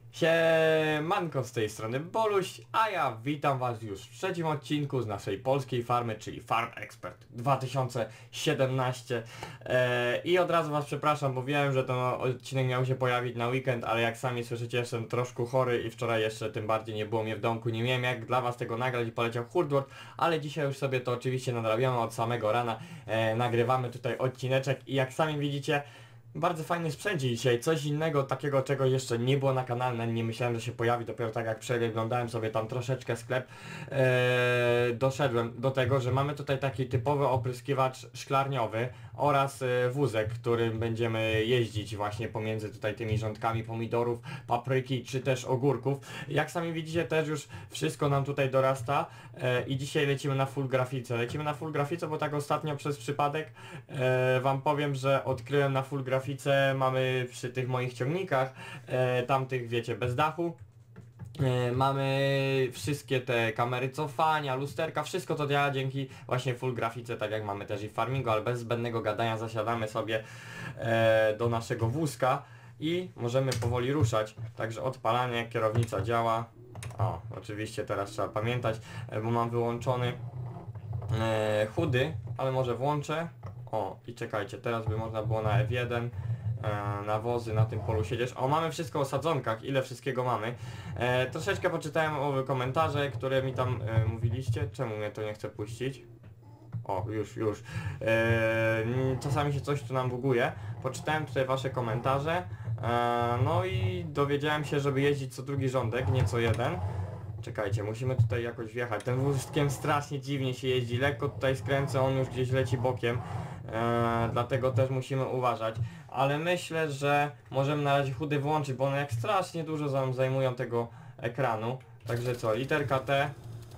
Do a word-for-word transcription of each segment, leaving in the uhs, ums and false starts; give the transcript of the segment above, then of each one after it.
Siemanko, z tej strony Boluś, a ja witam was już w trzecim odcinku z naszej polskiej farmy, czyli Farm Expert dwa tysiące siedemnaście. eee, I od razu was przepraszam, bo wiem, że ten odcinek miał się pojawić na weekend, ale jak sami słyszycie, jestem troszkę chory i wczoraj jeszcze tym bardziej nie było mnie w domku, nie miałem jak dla was tego nagrać i poleciał hurdword, ale dzisiaj już sobie to oczywiście nadrabiamy od samego rana, eee, nagrywamy tutaj odcineczek i jak sami widzicie, bardzo fajny sprzęt dzisiaj, coś innego, takiego czego jeszcze nie było na kanale, nie myślałem, że się pojawi, dopiero tak jak przeglądałem sobie tam troszeczkę sklep, ee, doszedłem do tego, że mamy tutaj taki typowy opryskiwacz szklarniowy oraz e, wózek, którym będziemy jeździć właśnie pomiędzy tutaj tymi rządkami pomidorów, papryki czy też ogórków. Jak sami widzicie, też już wszystko nam tutaj dorasta e, i dzisiaj lecimy na full grafice. Lecimy na full grafice, bo tak ostatnio przez przypadek e, wam powiem, że odkryłem na full grafice, mamy przy tych moich ciągnikach, e, tamtych wiecie, bez dachu. E, mamy wszystkie te kamery cofania, lusterka, wszystko to działa dzięki właśnie full grafice, tak jak mamy też i w farmingu, ale bez zbędnego gadania zasiadamy sobie e, do naszego wózka i możemy powoli ruszać. Także odpalanie, kierownica działa. O, oczywiście teraz trzeba pamiętać, e, bo mam wyłączony e, chudy, ale może włączę. O, i czekajcie, teraz by można było na F jeden e, nawozy na tym polu siedzieć. O, mamy wszystko o sadzonkach, ile wszystkiego mamy. E, troszeczkę poczytałem o komentarze, które mi tam e, mówiliście. Czemu mnie to nie chce puścić? O, już, już. E, czasami się coś tu nam buguje. Poczytałem tutaj wasze komentarze. E, no i dowiedziałem się, żeby jeździć co drugi rządek, nie co jeden. Czekajcie, musimy tutaj jakoś wjechać. Ten wózkiem strasznie dziwnie się jeździ. Lekko tutaj skręcę, on już gdzieś leci bokiem. Eee, dlatego też musimy uważać. Ale myślę, że możemy na razie chudy włączyć, bo one jak strasznie dużo nam zajmują tego ekranu. Także co, literka T.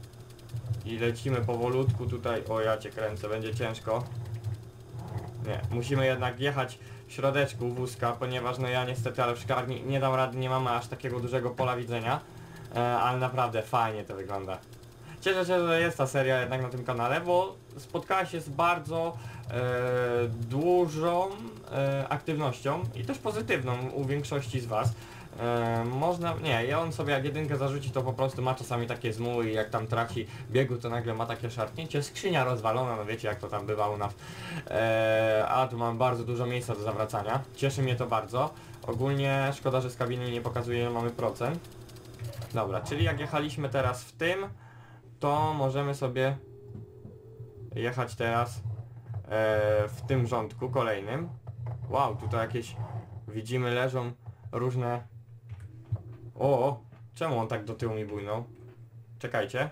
I lecimy powolutku tutaj. O, ja cię kręcę, będzie ciężko. Nie, musimy jednak jechać w środeczku wózka, ponieważ no ja niestety, ale w szklarni nie dam rady, nie mamy aż takiego dużego pola widzenia. E, ale naprawdę fajnie to wygląda. Cieszę się, że jest ta seria jednak na tym kanale, bo spotkała się z bardzo e, dużą e, aktywnością i też pozytywną u większości z was. E, można, nie, ja on sobie jak jedynkę zarzuci, to po prostu ma czasami takie zmuły i jak tam traci biegu, to nagle ma takie szarpnięcie, skrzynia rozwalona, no wiecie jak to tam bywa u nas. E, a tu mam bardzo dużo miejsca do zawracania, cieszy mnie to bardzo. Ogólnie szkoda, że z kabiny nie pokazuje, ile mamy procent. Dobra, czyli jak jechaliśmy teraz w tym, to możemy sobie jechać teraz e, w tym rządku kolejnym. Wow, tutaj jakieś widzimy leżą różne... O, czemu on tak do tyłu mi bujnął? Czekajcie.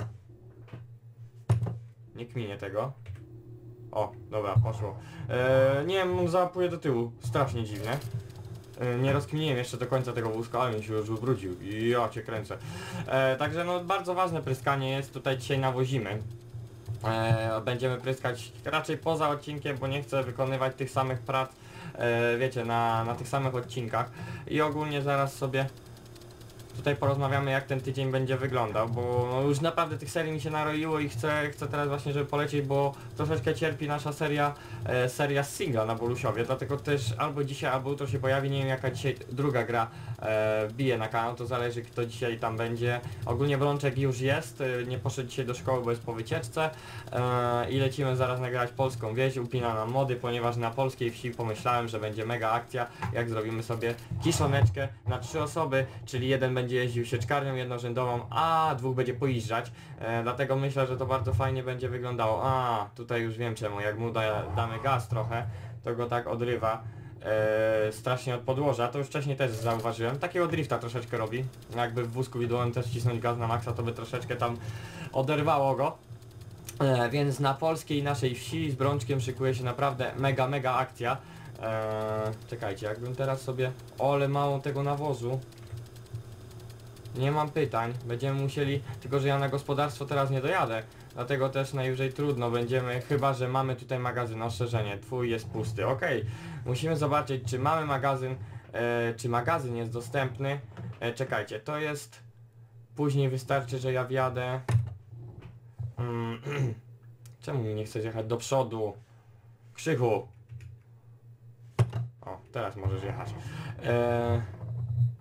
Nie kminie tego. O, dobra, poszło. E, nie wiem, on załapuje do tyłu. Strasznie dziwne. Nie rozkminiłem jeszcze do końca tego wózka, ale mi się już ubrudził i ja cię kręcę. E, także no bardzo ważne pryskanie jest, tutaj dzisiaj nawozimy. E, będziemy pryskać raczej poza odcinkiem, bo nie chcę wykonywać tych samych prac, e, wiecie, na, na tych samych odcinkach. I ogólnie zaraz sobie tutaj porozmawiamy, jak ten tydzień będzie wyglądał, bo no już naprawdę tych serii mi się naroiło i chcę, chcę teraz właśnie, żeby polecieć, bo troszeczkę cierpi nasza seria, e, seria z singla na Bolusiowie, dlatego też albo dzisiaj, albo jutro się pojawi, nie wiem jaka dzisiaj druga gra e, bije na kanał, to zależy kto dzisiaj tam będzie. Ogólnie Brączek już jest, e, nie poszedł dzisiaj do szkoły, bo jest po wycieczce e, i lecimy zaraz nagrać polską wieś, upina nam mody, ponieważ na polskiej wsi pomyślałem, że będzie mega akcja, jak zrobimy sobie kiszoneczkę na trzy osoby, czyli jeden będzie jeździł sieczkarnią jednorzędową, a dwóch będzie pojeżdżać, e, dlatego myślę, że to bardzo fajnie będzie wyglądało. A tutaj już wiem czemu, jak mu da, damy gaz trochę, to go tak odrywa e, strasznie od podłoża, to już wcześniej też zauważyłem, takiego drifta troszeczkę robi, jakby w wózku widłowym też cisnąć gaz na maksa, to by troszeczkę tam oderwało go. E, więc na polskiej naszej wsi z Brączkiem szykuje się naprawdę mega, mega akcja. E, czekajcie, jakbym teraz sobie... Ole mało tego nawozu. Nie mam pytań, będziemy musieli, tylko że ja na gospodarstwo teraz nie dojadę, dlatego też najwyżej trudno będziemy, chyba że mamy tutaj magazyn, ostrzeżenie, twój jest pusty, okej, musimy zobaczyć czy mamy magazyn, e, czy magazyn jest dostępny, e, czekajcie, to jest, później wystarczy, że ja wjadę, mm, czemu mi nie chcesz jechać do przodu, Krzychu, o, teraz możesz jechać, e,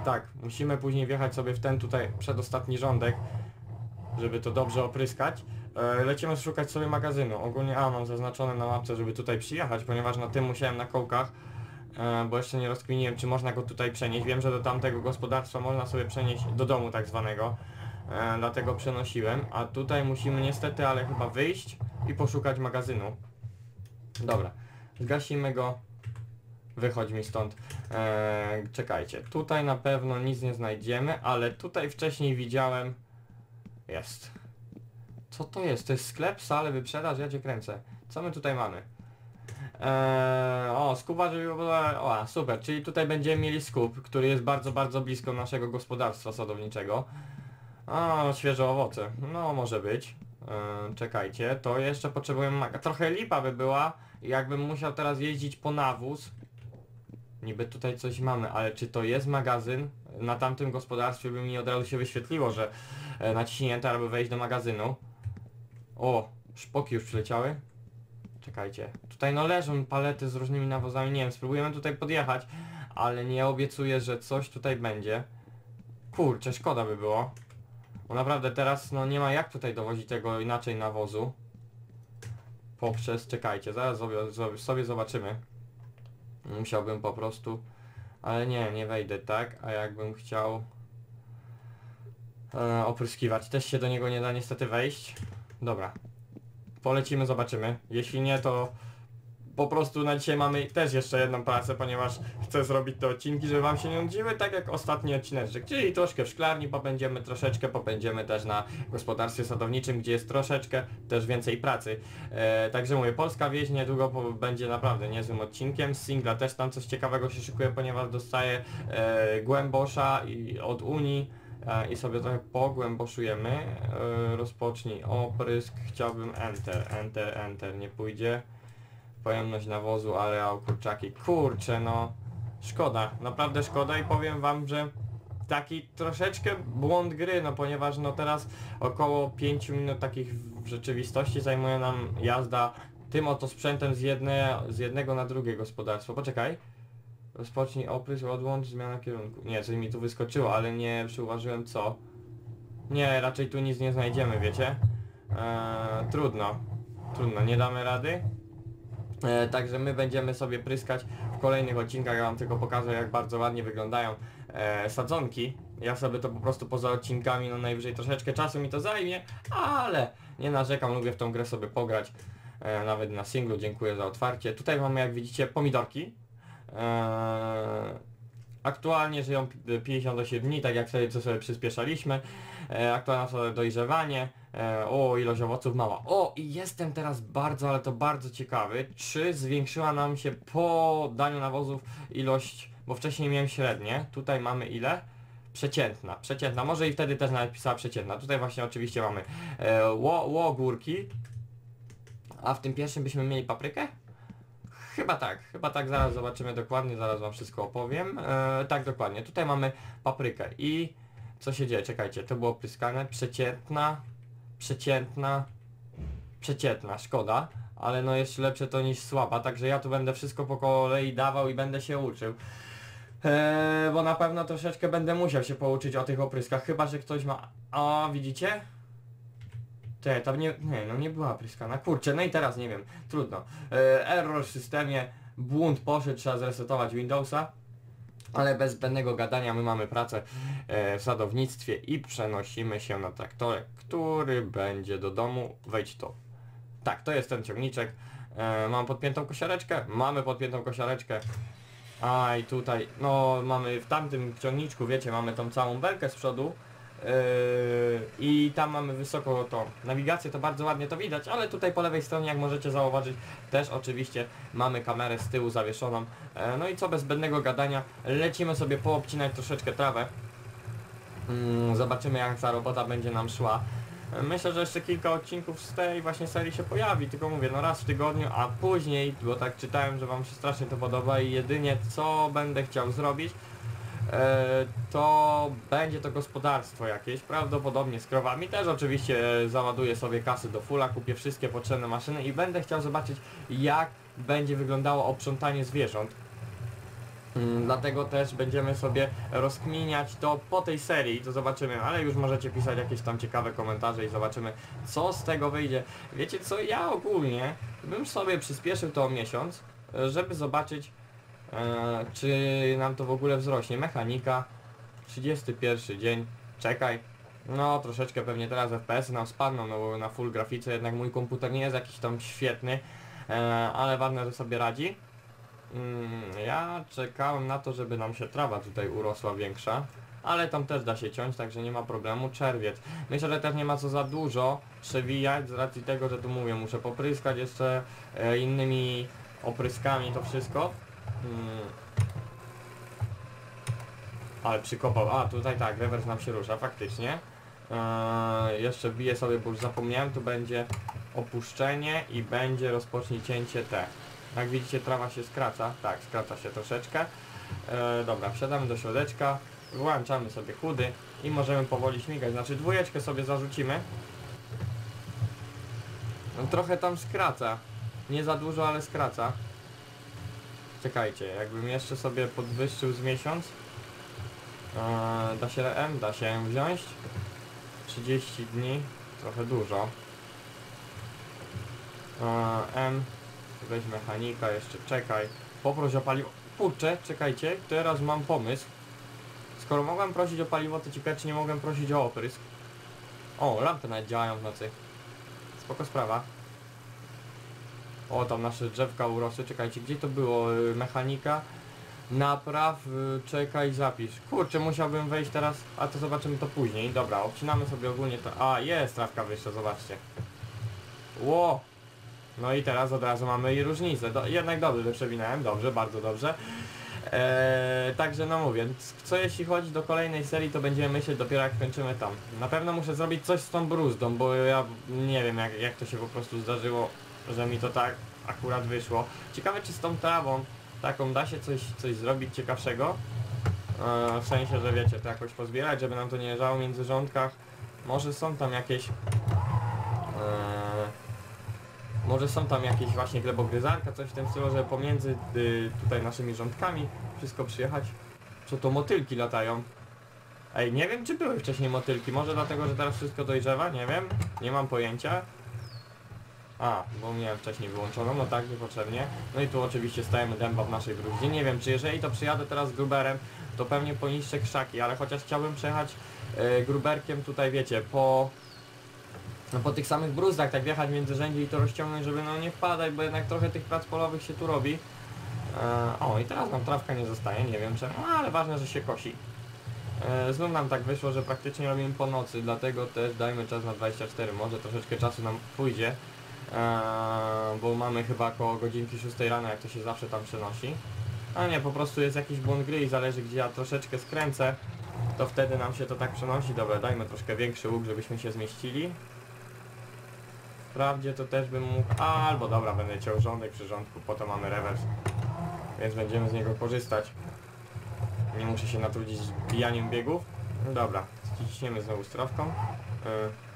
Tak, musimy później wjechać sobie w ten tutaj przedostatni rządek, żeby to dobrze opryskać. E, lecimy szukać sobie magazynu. Ogólnie A mam zaznaczone na mapce, żeby tutaj przyjechać, ponieważ na tym musiałem na kołkach, e, bo jeszcze nie rozkminiłem, czy można go tutaj przenieść. Wiem, że do tamtego gospodarstwa można sobie przenieść, do domu tak zwanego, e, dlatego przenosiłem. A tutaj musimy niestety, ale chyba wyjść i poszukać magazynu. Dobra, zgasimy go. Wychodź mi stąd. Eee, czekajcie, tutaj na pewno nic nie znajdziemy, ale tutaj wcześniej widziałem... Jest. Co to jest? To jest sklep, salę, wyprzedaż? Ja cię kręcę. Co my tutaj mamy? Eee, o, skup warzyw... O, super, czyli tutaj będziemy mieli skup, który jest bardzo, bardzo blisko naszego gospodarstwa sadowniczego. O, świeże owoce. No, może być. Eee, czekajcie, to jeszcze potrzebujemy... Maga. Trochę lipa by była, jakbym musiał teraz jeździć po nawóz. Niby tutaj coś mamy, ale czy to jest magazyn? Na tamtym gospodarstwie by mi od razu się wyświetliło, że e, naciśnięte, aby wejść do magazynu. O, szpoki już przyleciały. Czekajcie. Tutaj no leżą palety z różnymi nawozami, nie wiem, spróbujemy tutaj podjechać, ale nie obiecuję, że coś tutaj będzie. Kurczę, szkoda by było. Bo naprawdę teraz no nie ma jak tutaj dowozić tego inaczej nawozu. Poprzez, czekajcie, zaraz sobie, sobie zobaczymy. Musiałbym po prostu, ale nie, nie wejdę tak, a jakbym chciał e, opryskiwać, też się do niego nie da niestety wejść. Dobra, polecimy, zobaczymy, jeśli nie, to po prostu na dzisiaj mamy też jeszcze jedną pracę, ponieważ chcę zrobić te odcinki, żeby wam się nie nudziły, tak jak ostatni odcineczek, czyli troszkę w szklarni popędziemy, troszeczkę popędziemy też na gospodarstwie sadowniczym, gdzie jest troszeczkę też więcej pracy. E, także mówię, polska wieś niedługo będzie naprawdę niezłym odcinkiem, z singla też tam coś ciekawego się szykuje, ponieważ dostaję e, głębosza i od Unii e, i sobie trochę pogłęboszujemy. E, rozpocznij oprysk, chciałbym enter, enter, enter, nie pójdzie. Pojemność nawozu, areał, kurczaki. Kurczę, no szkoda, naprawdę szkoda i powiem wam, że taki troszeczkę błąd gry, no ponieważ no teraz około pięciu minut takich w rzeczywistości zajmuje nam jazda tym oto sprzętem z, jedne, z jednego na drugie gospodarstwo. Poczekaj. Rozpocznij oprysk, odłącz, zmiana kierunku. Nie, coś mi tu wyskoczyło, ale nie przyuważyłem co. Nie, raczej tu nic nie znajdziemy, wiecie. Eee, trudno. Trudno, nie damy rady. E, także my będziemy sobie pryskać w kolejnych odcinkach, ja wam tylko pokażę jak bardzo ładnie wyglądają e, sadzonki. Ja sobie to po prostu poza odcinkami, no najwyżej troszeczkę czasu mi to zajmie, ale nie narzekam, lubię w tą grę sobie pograć, e, nawet na singlu, dziękuję za otwarcie. Tutaj mamy, jak widzicie, pomidorki. E, aktualnie żyją pięćdziesiąt osiem dni, tak jak sobie, co sobie przyspieszaliśmy. E, aktualne dojrzewanie. E, o, ilość owoców mała. O, i jestem teraz bardzo, ale to bardzo ciekawy, czy zwiększyła nam się po daniu nawozów ilość, bo wcześniej miałem średnie, tutaj mamy ile? Przeciętna, przeciętna, może i wtedy też nawet pisała przeciętna. Tutaj właśnie oczywiście mamy e, ło, łogórki, a w tym pierwszym byśmy mieli paprykę? Chyba tak, chyba tak, zaraz zobaczymy dokładnie, zaraz wam wszystko opowiem. E, tak, dokładnie, tutaj mamy paprykę i co się dzieje, czekajcie, to było pryskane, przeciętna, przeciętna, przeciętna, szkoda, ale no jeszcze lepsze to niż słaba, także ja tu będę wszystko po kolei dawał i będę się uczył. Eee, bo na pewno troszeczkę będę musiał się pouczyć o tych opryskach, chyba że ktoś ma... O, widzicie? Te, tam nie, nie, no nie była pryskana, kurczę, no i teraz nie wiem, trudno. Eee, error w systemie, błąd poszedł, trzeba zresetować Windowsa. Ale bez zbędnego gadania my mamy pracę e, w sadownictwie i przenosimy się na traktorek, który będzie do domu. Wejdź to. Tak, to jest ten ciągniczek. E, mam podpiętą kosiareczkę? Mamy podpiętą kosiareczkę. A i tutaj, no mamy w tamtym ciągniczku, wiecie, mamy tą całą belkę z przodu. Yy, i tam mamy wysoko to nawigację, to bardzo ładnie to widać, ale tutaj po lewej stronie, jak możecie zauważyć, też oczywiście mamy kamerę z tyłu zawieszoną. Yy, no i co, bez zbędnego gadania, lecimy sobie poobcinać troszeczkę trawę. Yy, zobaczymy jak ta robota będzie nam szła. Yy, myślę, że jeszcze kilka odcinków z tej właśnie serii się pojawi, tylko mówię, no raz w tygodniu, a później, bo tak czytałem, że wam się strasznie to podoba i jedynie co będę chciał zrobić, to będzie to gospodarstwo jakieś, prawdopodobnie z krowami. Też oczywiście załaduję sobie kasy do fulla, kupię wszystkie potrzebne maszyny i będę chciał zobaczyć jak będzie wyglądało oprzątanie zwierząt. Mm, Dlatego też będziemy sobie rozkminiać to po tej serii, to zobaczymy, ale już możecie pisać jakieś tam ciekawe komentarze i zobaczymy, co z tego wyjdzie. Wiecie co, ja ogólnie bym sobie przyspieszył to o miesiąc, e, żeby zobaczyć, e, czy nam to w ogóle wzrośnie. Mechanika, trzydziesty pierwszy dzień, czekaj. No troszeczkę pewnie teraz F P S y nam spadną, no bo na full grafice jednak mój komputer nie jest jakiś tam świetny, e, ale ważne, że sobie radzi. Mm, ja czekałem na to, żeby nam się trawa tutaj urosła większa, ale tam też da się ciąć, także nie ma problemu. Czerwiec. Myślę, że też nie ma co za dużo przewijać, z racji tego, że tu mówię, muszę popryskać jeszcze e, innymi opryskami to wszystko. Mm. Ale przykopał. A, tutaj tak, rewers nam się rusza, faktycznie. Eee, jeszcze wbiję sobie, bo już zapomniałem, tu będzie opuszczenie i będzie rozpocznij cięcie T. Jak widzicie, trawa się skraca, tak, skraca się troszeczkę. Eee, dobra, wsiadamy do środeczka, włączamy sobie chudy i możemy powoli śmigać, znaczy dwójeczkę sobie zarzucimy. No, trochę tam skraca, nie za dużo, ale skraca. Czekajcie, jakbym jeszcze sobie podwyższył z miesiąc. Eee, da się M, da się M wziąć. trzydzieści dni, trochę dużo. Eee, M, weź mechanika, jeszcze czekaj. Poproś o paliwo. Kurczę, czekajcie, teraz mam pomysł. Skoro mogłem prosić o paliwo, to ciekawe, czy nie mogłem prosić o oprysk. O, lampy nawet działają w nocy. Spoko sprawa. O, tam nasze drzewka urosły. Czekajcie, gdzie to było? Mechanika. Napraw, czekaj, zapisz. Kurczę, musiałbym wejść teraz, a to zobaczymy to później. Dobra, obcinamy sobie ogólnie to. A, jest trawka wyższa, zobaczcie. Ło! No i teraz od razu mamy i różnicę. Do, jednak dobrze, że przewinąłem, dobrze, bardzo dobrze. Eee, także no mówię, co jeśli chodzi do kolejnej serii, to będziemy myśleć dopiero jak kończymy tam. Na pewno muszę zrobić coś z tą bruzdą, bo ja nie wiem jak, jak to się po prostu zdarzyło, że mi to tak akurat wyszło. Ciekawe, czy z tą trawą taką da się coś, coś zrobić ciekawszego. Eee, w sensie, że wiecie, to jakoś pozbierać, żeby nam to nie leżało między rządkach. Może są tam jakieś... Eee, może są tam jakieś właśnie glebogryzarka, coś w tym stylu, żeby pomiędzy y, tutaj naszymi rządkami wszystko przyjechać. Co to motylki latają? Ej, nie wiem czy były wcześniej motylki, może dlatego, że teraz wszystko dojrzewa, nie wiem, nie mam pojęcia. A, bo miałem wcześniej wyłączoną, no tak, niepotrzebnie. No i tu oczywiście stajemy dęba w naszej bruździe. Nie wiem, czy jeżeli to przyjadę teraz gruberem, to pewnie poniższe krzaki, ale chociaż chciałbym przejechać y, gruberkiem tutaj, wiecie, po... No po tych samych bruzdach, tak wjechać między rzędzie i to rozciągnąć, żeby no nie wpadać, bo jednak trochę tych prac polowych się tu robi. Eee, o, i teraz nam trawka nie zostaje, nie wiem czemu, ale ważne, że się kosi. Eee, znów nam tak wyszło, że praktycznie robimy po nocy, dlatego też dajmy czas na dwadzieścia cztery, może troszeczkę czasu nam pójdzie. Eee, bo mamy chyba około godzinki szóstej rano, jak to się zawsze tam przenosi. A nie, po prostu jest jakiś błąd gry i zależy, gdzie ja troszeczkę skręcę, to wtedy nam się to tak przenosi. Dobra, dajmy troszkę większy łuk, żebyśmy się zmieścili. Wprawdzie to też bym mógł... A, albo dobra, będę ciął rządek przy rządku, po to mamy rewers. Więc będziemy z niego korzystać. Nie muszę się natrudzić bijaniem biegów. Dobra, ściśniemy znowu strawką. Yy.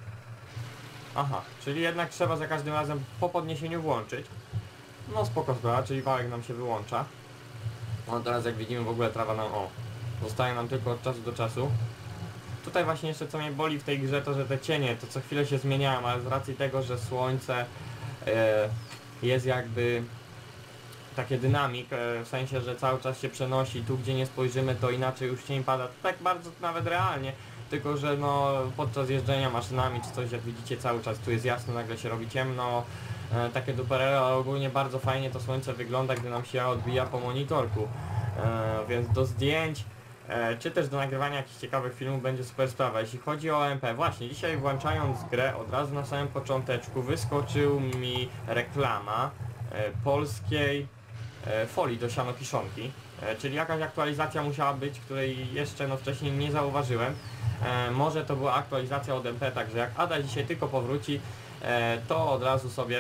Aha, czyli jednak trzeba za każdym razem po podniesieniu włączyć. No spoko sprawa, czyli wałek nam się wyłącza. No teraz jak widzimy w ogóle trawa nam... O, zostaje nam tylko od czasu do czasu. Tutaj właśnie jeszcze co mnie boli w tej grze, to że te cienie to co chwilę się zmieniają, ale z racji tego, że słońce e, jest jakby takie dynamik, e, w sensie, że cały czas się przenosi, tu gdzie nie spojrzymy to inaczej już cień pada, tak bardzo nawet realnie, tylko że no podczas jeżdżenia maszynami czy coś, jak widzicie cały czas tu jest jasno, nagle się robi ciemno, e, takie duperele, ale ogólnie bardzo fajnie to słońce wygląda, gdy nam się odbija po monitorku, e, więc do zdjęć E, czy też do nagrywania jakichś ciekawych filmów będzie super sprawa. Jeśli chodzi o M P, właśnie dzisiaj włączając grę od razu na samym począteczku wyskoczył mi reklama e, polskiej e, folii do sianokiszonki, e, czyli jakaś aktualizacja musiała być, której jeszcze no wcześniej nie zauważyłem. E, może to była aktualizacja od M P, także jak Ada dzisiaj tylko powróci, e, to od razu sobie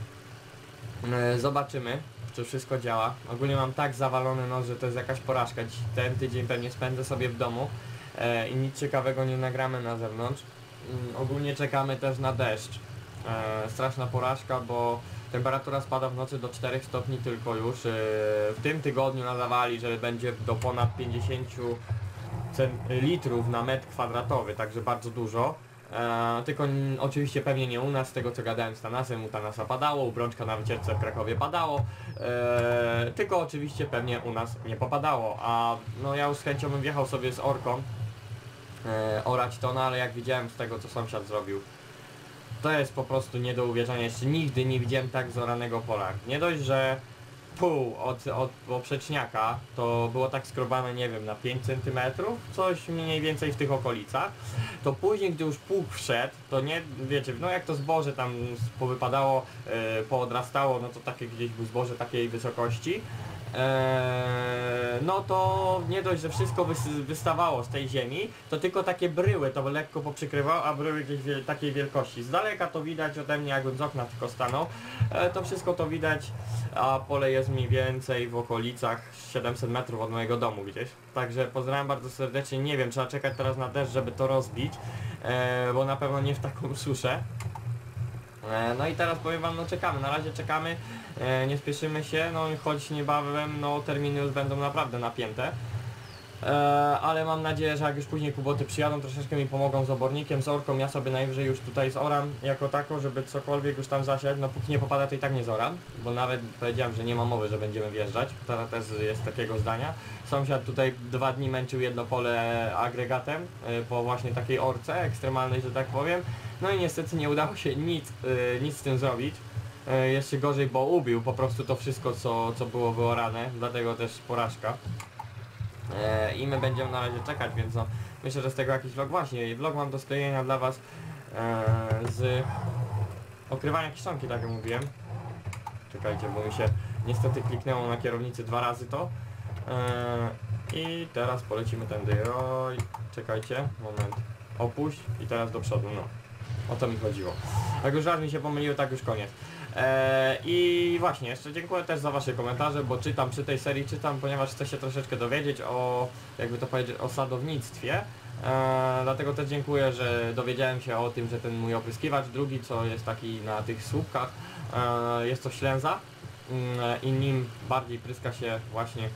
e, zobaczymy, czy wszystko działa. Ogólnie mam tak zawalony nos, że to jest jakaś porażka. Dziś ten tydzień pewnie spędzę sobie w domu e, i nic ciekawego nie nagramy na zewnątrz. Mm, ogólnie czekamy też na deszcz. E, straszna porażka, bo temperatura spada w nocy do czterech stopni tylko już. E, w tym tygodniu nadawali, że będzie do ponad pięćdziesięciu litrów na metr kwadratowy, także bardzo dużo. E, tylko n, oczywiście pewnie nie u nas, z tego co gadałem z Tanasem, u Tanasa padało, u Brączka na wycieczce w Krakowie padało, e, tylko oczywiście pewnie u nas nie popadało, a no ja już z chęcią bym wjechał sobie z orką e, orać to, no ale jak widziałem z tego co sąsiad zrobił, to jest po prostu nie do uwierzenia, jeszcze nigdy nie widziałem tak zoranego pola. Nie dość, że pół od, od poprzeczniaka to było tak skrobane, nie wiem, na pięć centymetrów, coś mniej więcej w tych okolicach, to później, gdy już pług wszedł, to nie, wiecie, no jak to zboże tam powypadało, yy, poodrastało, no to takie gdzieś było zboże takiej wysokości, Eee, no to nie dość, że wszystko wys wystawało z tej ziemi, to tylko takie bryły to lekko poprzykrywało, a bryły gdzieś wie takiej wielkości. Z daleka to widać ode mnie, jakbym z okna tylko stanął, eee, to wszystko to widać, a pole jest mniej więcej w okolicach siedemset metrów od mojego domu gdzieś. Także pozdrawiam bardzo serdecznie, nie wiem, trzeba czekać teraz na deszcz, żeby to rozbić, eee, bo na pewno nie w taką suszę. No i teraz powiem wam, no czekamy, na razie czekamy, e, nie spieszymy się, no choć niebawem, no terminy już będą naprawdę napięte. E, ale mam nadzieję, że jak już później kuboty przyjadą, troszeczkę mi pomogą z obornikiem, z orką, ja sobie najwyżej już tutaj zoram jako tako, żeby cokolwiek już tam zasiać, no póki nie popada to i tak nie zoram, bo nawet powiedziałem, że nie ma mowy, że będziemy wjeżdżać, teraz też jest takiego zdania. Sąsiad tutaj dwa dni męczył jedno pole agregatem e, po właśnie takiej orce ekstremalnej, że tak powiem. No i niestety nie udało się nic, yy, nic z tym zrobić. Yy, jeszcze gorzej, bo ubił po prostu to wszystko, co, co było wyorane, dlatego też porażka. Yy, I my będziemy na razie czekać, więc no, myślę, że z tego jakiś vlog właśnie. Vlog mam do sklejenia dla was yy, z okrywania kiszonki, tak jak mówiłem. Czekajcie, bo mi się niestety kliknęło na kierownicy dwa razy to. Yy, I teraz polecimy tędy. Oj, czekajcie, moment. Opuść i teraz do przodu, no. O to mi chodziło. Jak już raz mi się pomyliło, tak już koniec. Eee, I właśnie, jeszcze dziękuję też za wasze komentarze, bo czytam przy tej serii, czytam, ponieważ chcę się troszeczkę dowiedzieć o, jakby to powiedzieć, o sadownictwie. Eee, dlatego też dziękuję, że dowiedziałem się o tym, że ten mój opryskiwacz drugi, co jest taki na tych słupkach, eee, jest to ślęza eee, i nim bardziej pryska się właśnie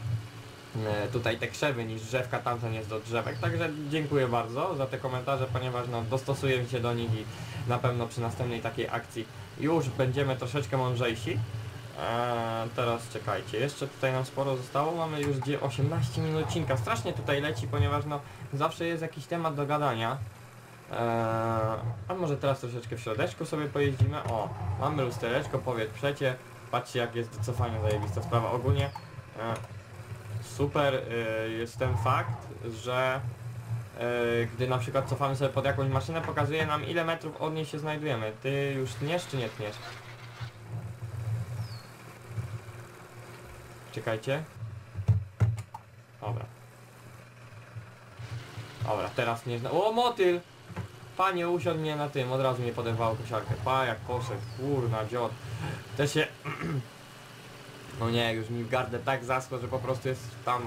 tutaj te krzewy niż drzewka, tamten jest do drzewek, także dziękuję bardzo za te komentarze, ponieważ no, dostosuję się do nich i na pewno przy następnej takiej akcji już będziemy troszeczkę mądrzejsi. Eee, teraz czekajcie, jeszcze tutaj nam sporo zostało, mamy już osiemnaście minut odcinka, strasznie tutaj leci, ponieważ no zawsze jest jakiś temat do gadania. Eee, a może teraz troszeczkę w środeczku sobie pojeździmy, o, mamy lustereczko, powietrzecie, patrzcie jak jest do cofania, zajebista sprawa ogólnie. Eee, Super y, jest ten fakt, że y, gdy na przykład cofamy sobie pod jakąś maszynę, pokazuje nam ile metrów od niej się znajdujemy. Ty już tniesz czy nie tniesz? Czekajcie. Dobra. Dobra, teraz nie zna... O, motyl! Panie, usiadł mnie na tym, od razu mnie podejmowało kosiarkę. Pa, jak poszedł, kurna, dziot. Też się... No nie, już mi w gardę tak zaschło, że po prostu jest tam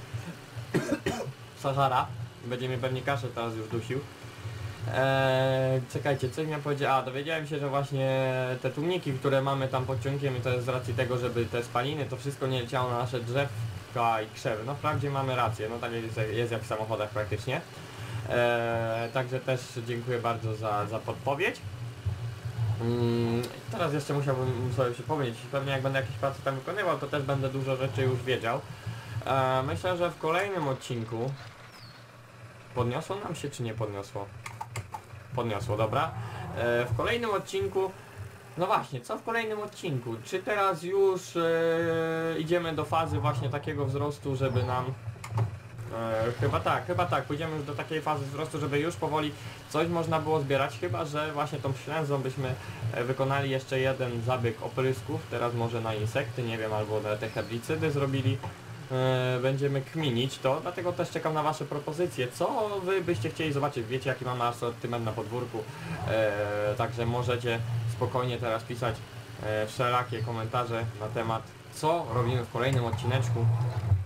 Sahara. Będzie mnie pewnie kaszel teraz już dusił. Eee, czekajcie, coś miałem powiedzieć. A, dowiedziałem się, że właśnie te tłumniki, które mamy tam pod ciągiem, i to jest z racji tego, żeby te spaliny, to wszystko nie leciało na nasze drzewka i krzewy. No wprawdzie mamy rację, no tak jest, jest jak w samochodach praktycznie. Eee, także też dziękuję bardzo za, za podpowiedź. Mm, teraz jeszcze musiałbym sobie przypomnieć, pewnie jak będę jakieś prace tam wykonywał, to też będę dużo rzeczy już wiedział. E, myślę, że w kolejnym odcinku... Podniosło nam się czy nie podniosło? Podniosło, dobra. E, w kolejnym odcinku... No właśnie, co w kolejnym odcinku? Czy teraz już e, idziemy do fazy właśnie takiego wzrostu, żeby nam... E, chyba tak, chyba tak, pójdziemy już do takiej fazy wzrostu, żeby już powoli coś można było zbierać, chyba że właśnie tą ślęzą byśmy e, wykonali jeszcze jeden zabieg oprysków, teraz może na insekty, nie wiem, albo na te herbicydy zrobili. E, będziemy kminić to, dlatego też czekam na wasze propozycje, co wy byście chcieli zobaczyć, wiecie jaki mamy asortyment na podwórku, e, także możecie spokojnie teraz pisać e, wszelakie komentarze na temat, co robimy w kolejnym odcineczku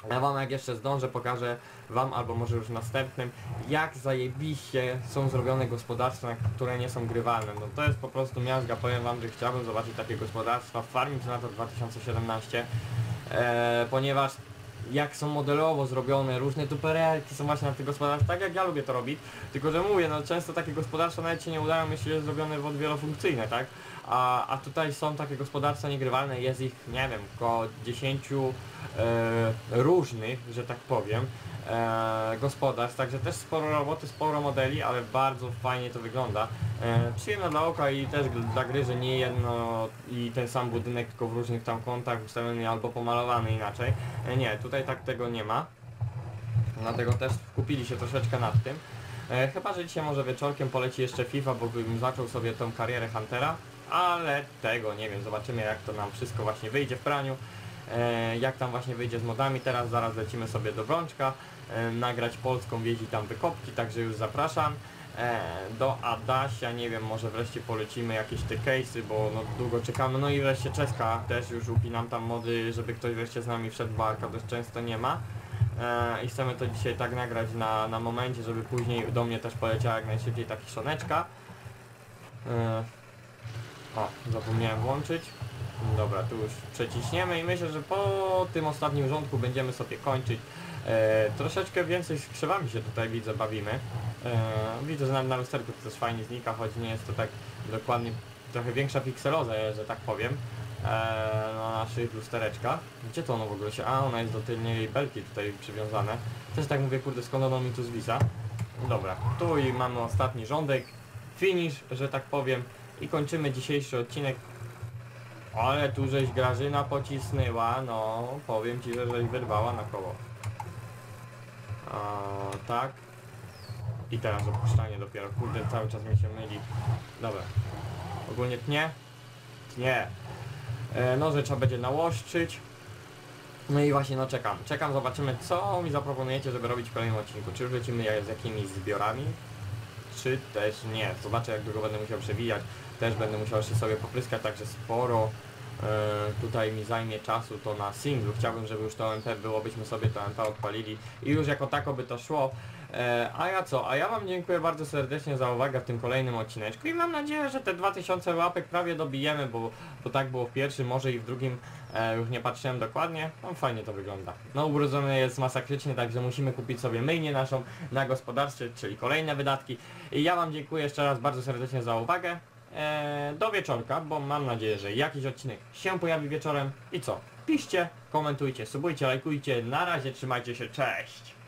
Ja wam jak jeszcze zdążę pokażę wam, albo może już w następnym, jak zajebiście są zrobione gospodarstwa, które nie są grywalne. No to jest po prostu miazga, powiem wam, że chciałbym zobaczyć takie gospodarstwa w Farming Simulator dwa tysiące siedemnaście, e, ponieważ jak są modelowo zrobione, różne tuperelki są właśnie na tych gospodarstwach, tak jak ja lubię to robić, tylko że mówię, no często takie gospodarstwa nawet się nie udają, jeśli jest zrobione w wielofunkcyjne, tak? A, a tutaj są takie gospodarstwa niegrywalne, jest ich, nie wiem, około dziesięciu e, różnych, że tak powiem, e, gospodarstw, także też sporo roboty, sporo modeli, ale bardzo fajnie to wygląda. E, przyjemne dla oka i też dla gry, że nie jedno i ten sam budynek, tylko w różnych tam kątach ustawiony albo pomalowany inaczej. E, nie, tutaj tak tego nie ma. Dlatego też kupili się troszeczkę nad tym. E, chyba, że dzisiaj może wieczorkiem poleci jeszcze FIFA, bo bym zaczął sobie tą karierę Huntera. Ale tego nie wiem, zobaczymy jak to nam wszystko właśnie wyjdzie w praniu, e, jak tam właśnie wyjdzie z modami. Teraz zaraz lecimy sobie do Brączka, e, nagrać polską wieś i tam wykopki, także już zapraszam. E, do Adasia, nie wiem, może wreszcie polecimy jakieś te case'y, bo no długo czekamy, no i wreszcie Czeska też już upinam tam mody, żeby ktoś wreszcie z nami wszedł, bo Arka dość często nie ma. E, I chcemy to dzisiaj tak nagrać na, na momencie, żeby później do mnie też poleciała jak najszybciej ta kiszoneczka. E, O, zapomniałem włączyć. Dobra, tu już przeciśniemy i myślę, że po tym ostatnim rządku będziemy sobie kończyć. E, troszeczkę więcej z krzewami się tutaj widzę, bawimy. E, widzę, że na, na lusterku to też fajnie znika, choć nie jest to tak dokładnie, trochę większa pikseloza, że tak powiem, e, na naszych lustereczkach. Gdzie to ono w ogóle się... A, ona jest do tylnej belki tutaj przywiązane. Też tak mówię, kurde, skąd ono mi tu zwisa. Dobra, tu i mamy ostatni rządek. Finish, że tak powiem. I kończymy dzisiejszy odcinek. Ale tu żeś Grażyna pocisnęła, no powiem ci, że żeś wyrwała na koło. A, tak. I teraz opuszczanie dopiero, kurde, cały czas mi się myli. Dobra. Ogólnie tnie. Tnie. E, no, że trzeba będzie nałoszczyć. No i właśnie, no czekam. Czekam, zobaczymy co mi zaproponujecie, żeby robić w kolejnym odcinku. Czy już lecimy z jakimiś zbiorami? Czy też nie. Zobaczę jak długo będę musiał przewijać. Też będę musiał jeszcze sobie popryskać, także sporo e, tutaj mi zajmie czasu to na singlu. Chciałbym, żeby już to O M P było, byśmy sobie to O M P odpalili i już jako tako by to szło. E, a ja co? A ja wam dziękuję bardzo serdecznie za uwagę w tym kolejnym odcineczku i mam nadzieję, że te dwa tysiące łapek prawie dobijemy, bo, bo tak było w pierwszym, może i w drugim, e, już nie patrzyłem dokładnie. No fajnie to wygląda. No ubrudzony jest masakrycznie, także musimy kupić sobie myjnię naszą na gospodarstwie, czyli kolejne wydatki. I ja wam dziękuję jeszcze raz bardzo serdecznie za uwagę. Eee, do wieczorka, bo mam nadzieję, że jakiś odcinek się pojawi wieczorem. I co? Piszcie, komentujcie, subujcie, lajkujcie. Na razie, trzymajcie się, cześć!